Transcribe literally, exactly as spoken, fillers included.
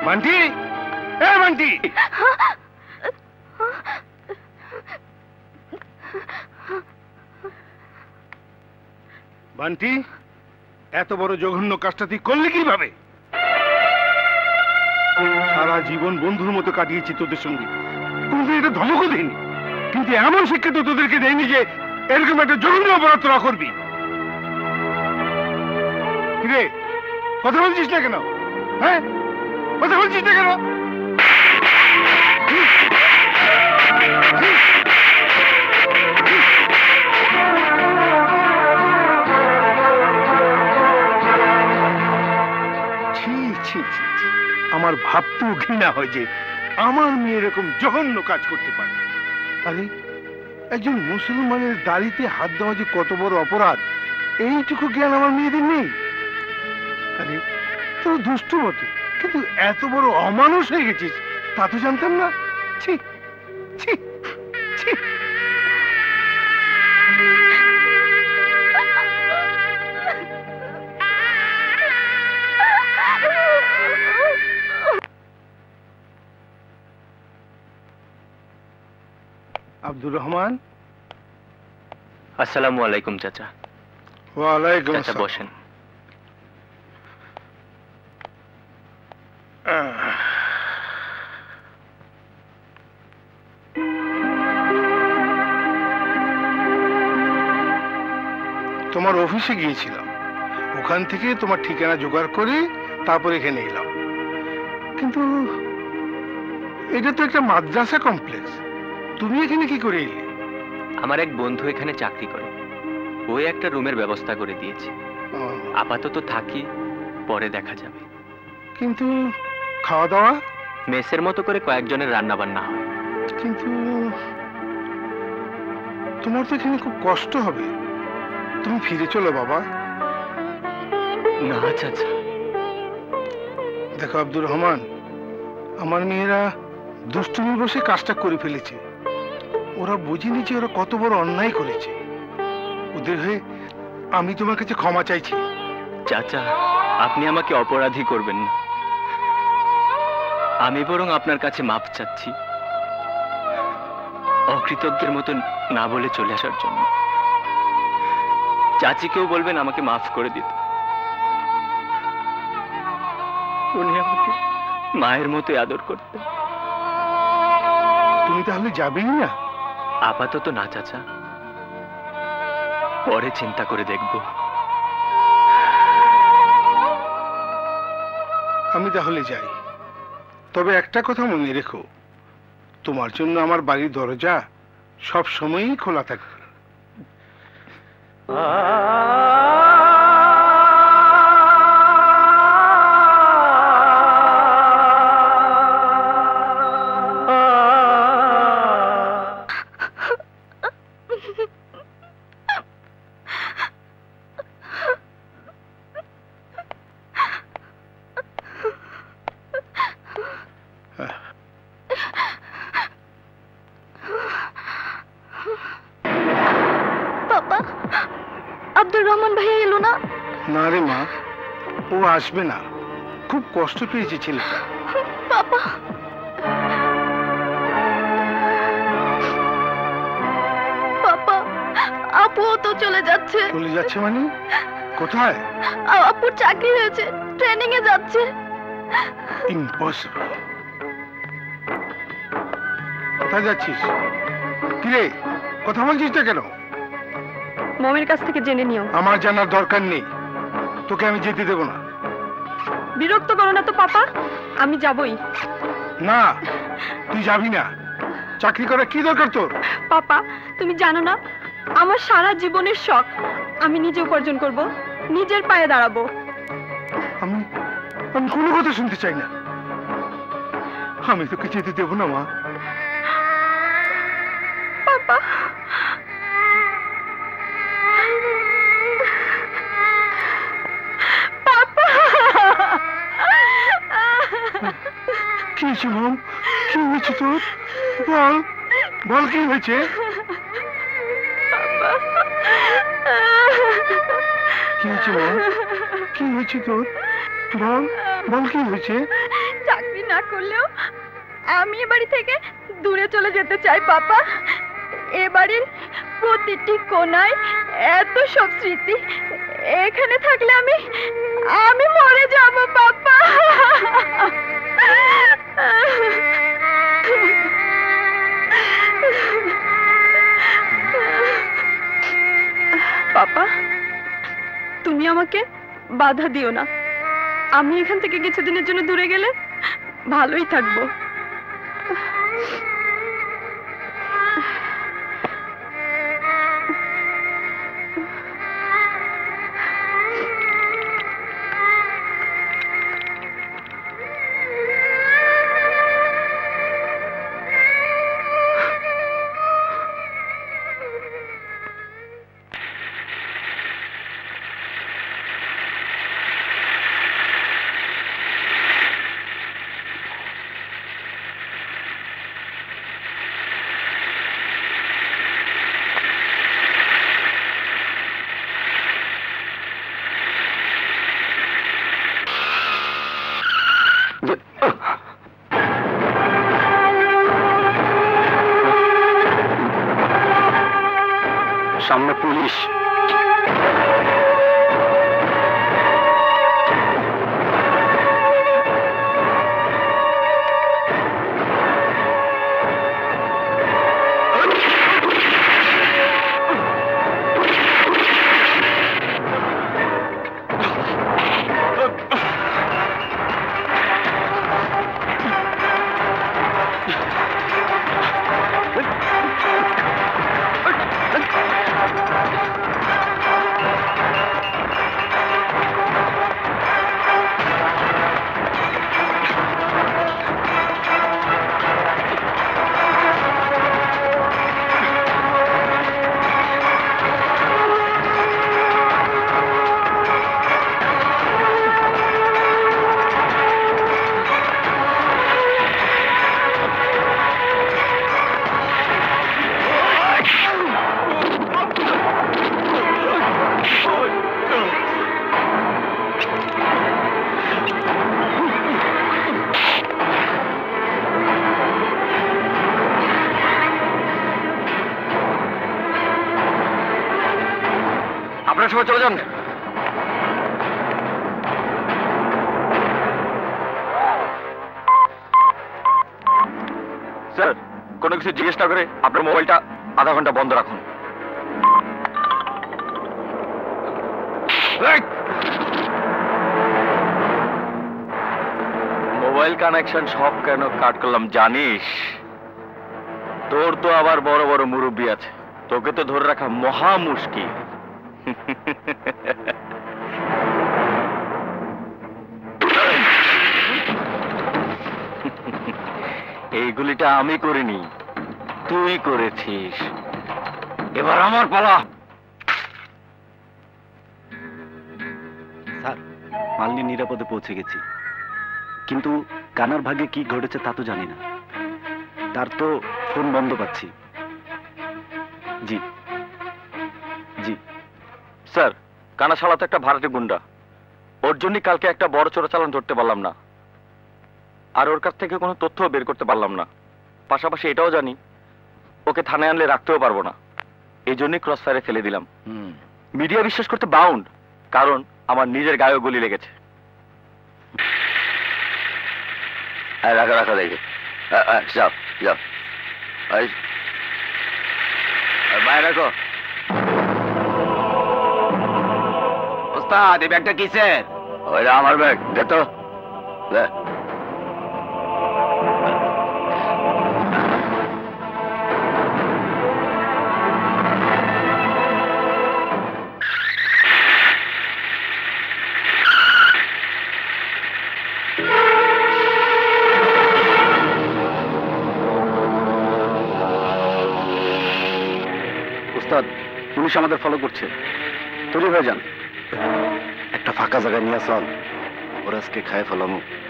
বান্টি, এ বান্টি, বান্টি, এত বড় জঘন্য কাজটা তুই করলি কিভাবে? সারা জীবন বন্ধুর মতো কাটিয়েছি তোদের সঙ্গে, কোনদিন এটা ধমকও দেয়নি, কিন্তু এমন শিক্ষা তো তোদেরকে দেয়নি যে এরকম একটা জঘন্য অপরাধ তোরা করবি। কিরে, কথা বলছিস না কেন? হ্যাঁ, কথা বলছিস না কেন? আমার ভাবতেও ঘৃণা হয় যে আমার মেয়ে এরকম জঘন্য কাজ করতে পারে। আরে একজন মুসলমানের দাড়িতে হাত দেওয়া যে কত বড় অপরাধ, এইটুকু জ্ঞান আমার মেয়েদের নেই। আরে তোর দুষ্টু বটে, কিন্তু এত বড় অমানুষ হয়ে গেছিস তা তো জানতাম না। ছি ছি ছি। আব্দুর রহমান। আসসালামু আলাইকুম চাচা। ওয়ালাইকুম চাচা বসেন। তোমার অফিসে গিয়েছিলাম, ওখান থেকে তোমার ঠিকানা জোগাড় করে তারপর এখানে এলাম। কিন্তু এটা তো একটা মাদ্রাসা কমপ্লেক্স, তুমি এখানে কি করে এলে? আমার এক বন্ধু এখানে চাকরি করে, ওই একটা রুমের ব্যবস্থা করে দিয়েছে। আপাতত থাকি, পরে দেখা যাবে। কিন্তু খাওয়া দাওয়া? মেসের মতো করে কয়েকজনের রান্না বান্না হয়। কিন্তু তোমার তো এখানে খুব কষ্ট হবে, তুমি ফিরে চলো বাবা। না চাচা। দেখো আব্দুর রহমান, আমার মেয়েরা দুষ্টুমি বসে কাজটা করে ফেলেছে, ওরা বুঝেনি যে ওরা কত বড় অন্যায় করেছে। ওদের হয়ে আমি তোমার কাছে ক্ষমা চাইছি। চাচা, আপনি আমাকে অপরাধী করবেন না, আমি বরং আপনার কাছে মাপ চাচ্ছি অকৃতজ্ঞের মতো না বলে চলে আসার জন্য। চাচিকেও বলবেন আমাকে মাফ করে দিতে, উনি আমাকে মায়ের মতো আদর করতেন। তুমি তাহলে যাবেই না? আপাতত না চাচা, পরে চিন্তা করে দেখব। আমি তাহলে যাই, তবে একটা কথা মনে রেখো, তোমার জন্য আমার বাড়ির দরজা সব সময়ই খোলা থাকবে। না রে মা, ও আসবে না, খুব কষ্ট পেয়েছে ছেলেটা। বাবা, বাবা, আপুও তো চলে যাচ্ছে। চলে যাচ্ছে মানে? কোথায়? আপুর চাকরি হয়েছে, ট্রেনিং এ যাচ্ছে। ইম্পসিবল। কোথায় যাচ্ছিস? কিরে, কথা বলছিস না কেন? মমের কাছ থেকে জেনে নিও। আমার জানার দরকার নেই, তোকে আমি যেতে দেব না। বিরক্ত করো না তো পাপা, আমি যাবই। না, তুই যাবি না। চাকরি করা কি দরকার তোর? পাপা, তুমি জানো না আমার সারা জীবনের শখ আমি নিজে উপার্জন করব, নিজের পায়ে দাঁড়াবো। আমি আমি কোনো কথা শুনতে চাই না। আমি তোকে যেতে দেব না মা। পাপা, কি হয়েছে মম? কি হয়েছে তোর? বল বল, কি হয়েছে? কি হয়েছে মম? কি হয়েছে তোর? বল বল, কি হয়েছে? চাকরি চাকরি না করলেও আমি এ বাড়ি থেকে দূরে চলে যেতে চাই পাপা। এ বাড়ির প্রতিটি কোনায় এত সব স্মৃতি, এখানে থাকলে আমি আমি মরে যাব পাপা। পাপা, তুমি আমাকে বাধা দিও না। আমি এখান থেকে কিছুদিনের জন্য দূরে গেলে ভালোই থাকবো। সামনে পুলিশ। আপনারা সবাই চলে যান। স্যার, কোনো কিছু জিজ্ঞেস না করে আপনার মোবাইলটা আধা ঘন্টা বন্ধ রাখুন। মোবাইল কানেকশন সব কেন কাট করলাম জানিস? তোর তো আবার বড় বড় মুরব্বি আছে, তোকে তো ধরে রাখা মহা মুশকিল। এই গুলিটা আমি করিনি, তুই করেছিস। এবার আমার পালা। স্যার, মালনি নিরাপদে পৌঁছে গেছি, কিন্তু কানার ভাগ্যে কি ঘটেছে তা তো জানি না। তার তো ফোন বন্ধ পাচ্ছি। জি জি স্যার, কানা শালা তো একটা ভাড়াটে গুন্ডা। ওর জন্যই কালকে একটা বড় চোরাচালান ধরতে পারলাম না, আর ওর কাছ থেকে কোনো তথ্য বের করতে পারলাম না। পাশাপাশি এটাও জানি ওকে থানায় আনলে রাখতেও পারবো না, এই জন্যই ক্রস ফায়ারে ফেলে দিলাম। মিডিয়া বিশ্বাস করতে বাউন্ড, কারণ আমার নিজের গায়েও গুলি লেগেছে। রাখা রাখা দেখে যাও যাও বাইরে রাখো। ওস্তাদ, এই ব্যাগটা কিসের? ওইটা আমার ব্যাগ, দে তো। ওস্তাদ, পুলিশ আমাদের ফলো করছে। তৈরি হয়ে যান, একটা ফাঁকা জায়গায় নিয়ে চল, ওরা আজকে খায় ফেলামো।